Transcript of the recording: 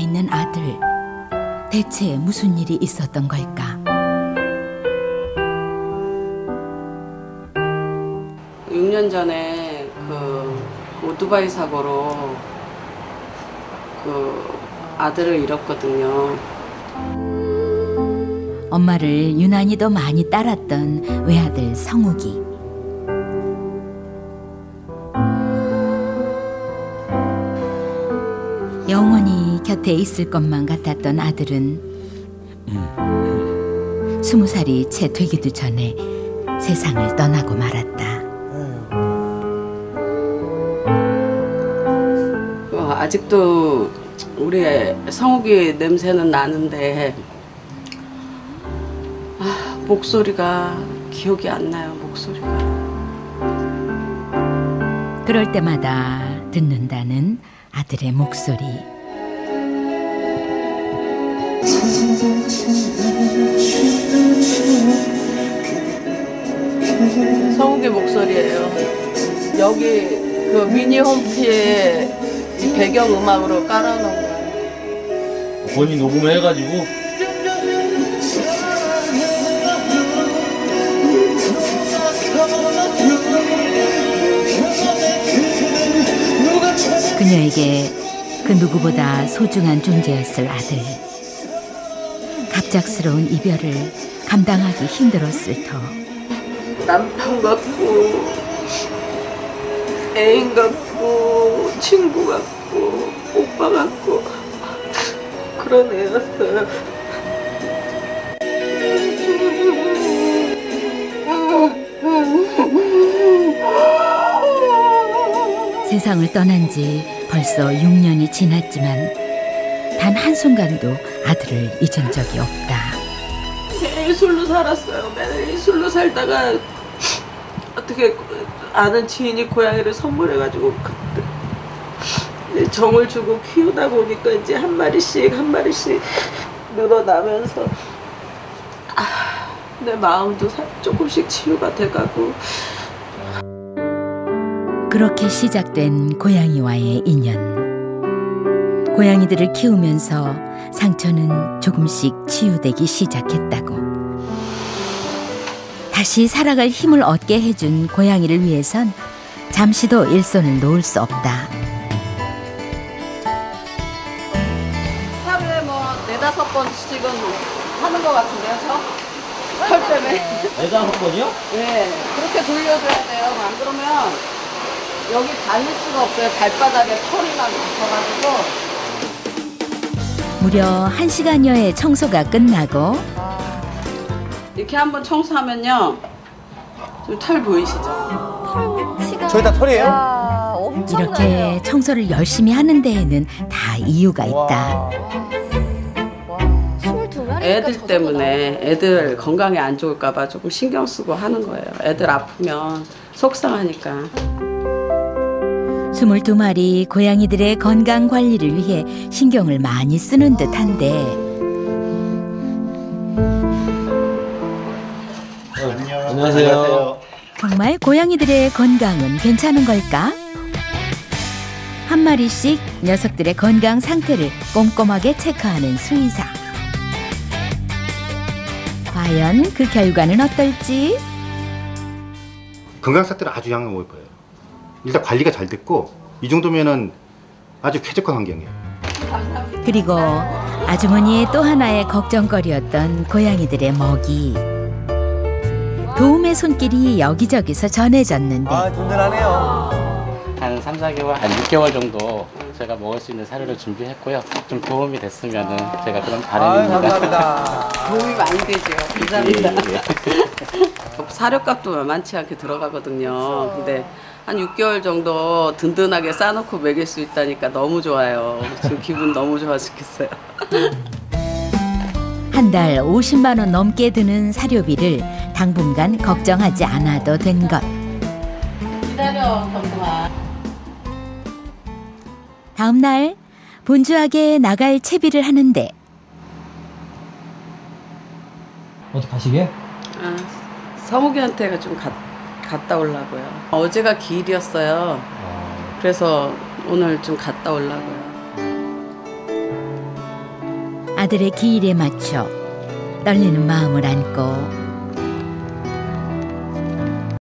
있는 아들. 대체 무슨 일이 있었던 걸까? 6년 전에 그 오토바이 사고로 그 아들을 잃었거든요. 엄마를 유난히 더 많이 따랐던 외아들 성욱이. 영원히 곁에 있을 것만 같았던 아들은 20살이 채 되기도 전에 세상을 떠나고 말았다. 아직도 우리 성욱이 냄새는 나는데 목소리가 기억이 안 나요. 목소리가. 그럴 때마다 듣는다는 아들의 목소리. 성욱의 목소리예요. 여기 그 미니 홈피에 배경 음악으로 깔아놓은 거예요. 본인 녹음을 해가지고. 그녀에게 그 누구보다 소중한 존재였을 아들. 갑작스러운 이별을 감당하기 힘들었을 터. 남편 같고 애인 같고 친구 같고 오빠 같고 그런 애였어요. 세상을 떠난 지 벌써 6년이 지났지만 단 한순간도 아들을 잊은 적이 없다. 매일 술로 살았어요. 매일 술로 살다가 어떻게 아는 지인이 고양이를 선물해가지고 그때 정을 주고 키우다 보니까 이제 한 마리씩 늘어나면서 내 마음도 조금씩 치유가 돼가고. 그렇게 시작된 고양이와의 인연. 고양이들을 키우면서 상처는 조금씩 치유되기 시작했다고. 다시 살아갈 힘을 얻게 해준 고양이를 위해선 잠시도 일손을 놓을 수 없다. 하루에 뭐 4-5번씩은 하는 것 같은데요, 저? 털 때문에. 4-5번이요? 네, 그렇게 돌려줘야 돼요. 안 그러면 여기 다닐 수가 없어요. 발바닥에 털이만 붙어가지고. 무려 1시간여의 청소가 끝나고 이렇게 한번 청소하면요. 좀 털 보이시죠? 저희 다 털이에요? 와, 엄청나네요. 이렇게 청소를 열심히 하는 데에는 다 이유가 있다. 22마리니까 애들 때문에 애들 건강에 안 좋을까 봐 조금 신경 쓰고 하는 거예요. 애들 아프면 속상하니까. 22마리 고양이들의 건강 관리를 위해 신경을 많이 쓰는 듯한데 안녕하세요. 정말 고양이들의 건강은 괜찮은 걸까? 한 마리씩 녀석들의 건강 상태를 꼼꼼하게 체크하는 수의사. 과연 그 결과는 어떨지? 건강 상태는 아주 양호해 보여요. 일단 관리가 잘 됐고 이 정도면은 아주 쾌적한 환경이에요. 그리고 아주머니의 또 하나의 걱정거리였던 고양이들의 먹이. 도움의 손길이 여기저기서 전해졌는데 든든하네요. 한 3-4개월, 한 6개월 정도 제가 먹을 수 있는 사료를 준비했고요. 좀 도움이 됐으면 제가 그런 바람입니다. 감사합니다. 도움이 많이 되죠. 감사합니다. 예. 사료값도 만만치 않게 들어가거든요. 근데 한 6개월 정도 든든하게 싸놓고 먹일 수 있다니까 너무 좋아요. 지금 기분 너무 좋아 죽겠어요. 한 달 50만 원 넘게 드는 사료비를 당분간 걱정하지 않아도 된 것. 기다려, 경동아. 다음 날 분주하게 나갈 채비를 하는데 어디 가시게? 성욱이한테가 좀 갔다 오려고요. 어제가 기일이었어요. 그래서 오늘 좀 갔다 오려고요. 아들의 기일에 맞춰 떨리는 마음을 안고